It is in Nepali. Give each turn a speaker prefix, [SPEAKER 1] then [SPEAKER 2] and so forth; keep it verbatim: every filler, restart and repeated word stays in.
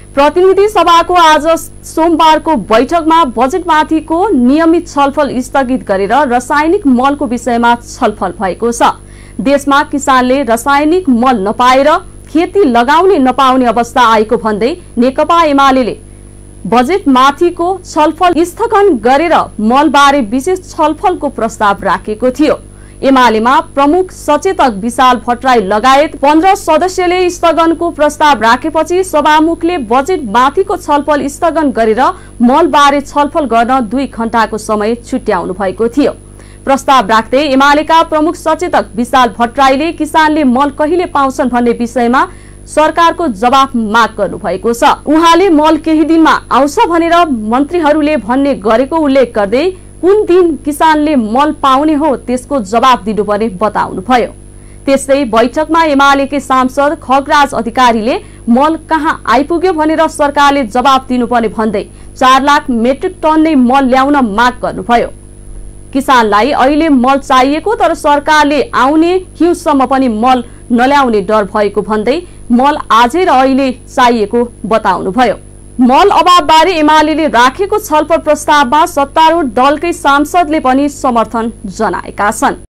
[SPEAKER 1] प्रतिनिधि सभाको आज सोमबारको बैठकमा बजेटमाथिको नियमित छलफल स्थगित गरेर रासायनिक मलको विषयमा छलफल भएको छ। देशमा किसानले रासायनिक मल नपाएर खेती लगाउनै नपाउने अवस्था आएको भन्दै नेकपा एमालेले बजेटमाथिको छलफल स्थगन गरेर मलबारे विशेष छलफलको प्रस्ताव राखेको थियो। एमालेमा प्रमुख सचेतक विशाल भट्टराई लगायत पन्ध्र सदस्यले स्थगनको प्रस्ताव राखेपछि सभामुखले बजेटमाथिको छलफल स्थगन गरेर मलबारे छलफल गर्न दुई घण्टाको समय छुट्याउनु भएको थियो। प्रस्ताव राख्दै एमालेका प्रमुख सचेतक विशाल भट्टराईले किसानले मल कहिले पाउँछन् भन्ने विषयमा सरकारको जवाफ माग गर्नु भएको छ। उहाँले मल केही दिनमा आउँछ भनेर मन्त्रीहरूले भन्ने गरेको उल्लेख गर्दै कुन दिन किसानले मल पाउने हो त्यसको जवाफ दिनुपर्ने बताउनुभयो। त्यस्तै बैठकमा एमालेकै सांसद खगराज अधिकारीले मल कहाँ आइपुग्यो भनेर सरकारले जवाफ दिनुपर्ने भन्दै चार लाख मेट्रिक टन नै मल ल्याउन माग गर्नुभयो। किसानलाई अहिले मल चाहिएको तर सरकारले आउने हिउँसम्म पनि मल नल्याउने डर भएको भन्दै मल आजै र अहिले चाहिएको बताउनुभयो। मल अभावबारे एमालेले राखेको छलफल प्रस्तावमा सत्तारूढ दलकै सांसदले पनि समर्थन जनाएका छन्।